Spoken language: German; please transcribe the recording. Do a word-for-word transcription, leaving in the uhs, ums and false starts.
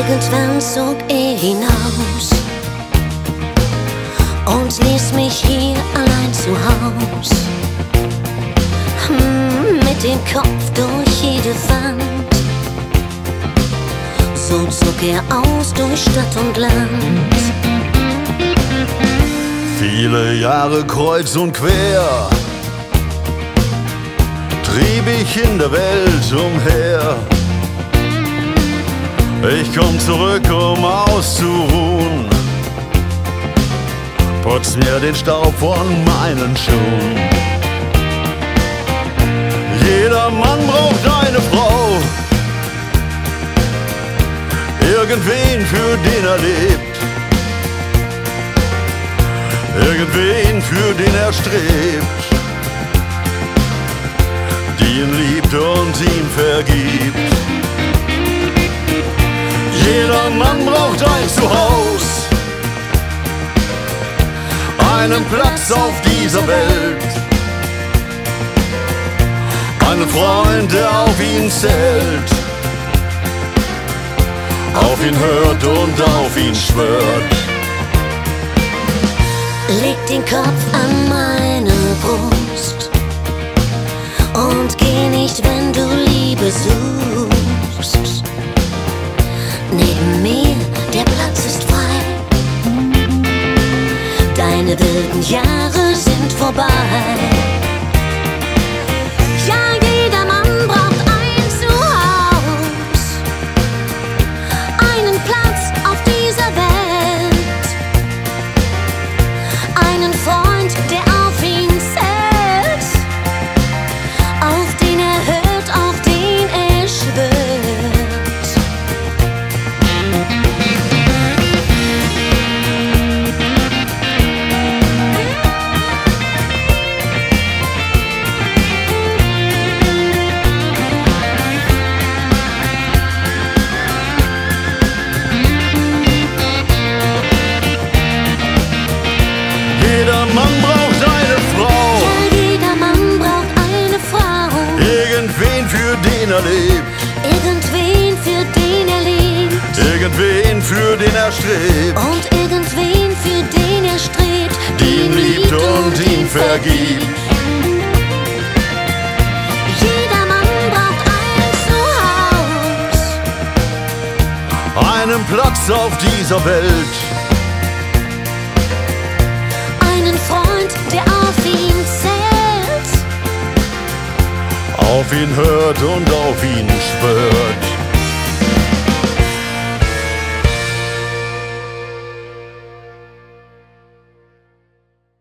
Irgendwann zog er hinaus und ließ mich hier allein zu Haus. Hm, mit dem Kopf durch jede Wand. So zog er aus durch Stadt und Land. Viele Jahre kreuz und quer trieb ich in der Welt umher. Ich komm zurück, um auszuruhen, putz mir den Staub von meinen Schuhen. Jeder Mann braucht eine Frau, irgendwen, für den er lebt, irgendwen, für den er strebt, die ihn liebt und ihm vergibt. Jeder Mann braucht ein Zuhause, einen Platz auf dieser Welt, einen Freund, der auf ihn zählt, auf ihn hört und auf ihn schwört. Leg den Kopf an meine Brust und geh nicht, wenn du Liebe suchst. Neben mir, der Platz ist frei. Deine wilden Jahre sind vorbei. Ja, jeder Mann braucht ein Zuhause, einen Platz auf dieser Welt, einen Freund, der auf ihn zählt, auf den er hört, auf den er schwört. Jeder Mann braucht eine Frau, Ja, jeder Mann braucht eine Frau, irgendwen, für den er lebt, irgendwen, für den er lebt, irgendwen, für den er strebt, und irgendwen, für den er strebt, die ihn liebt und ihm vergibt. Jeder Mann braucht ein Zuhause, Einen Platz auf dieser Welt, einen Freund, der auf ihn zählt, auf ihn hört und auf ihn schwört.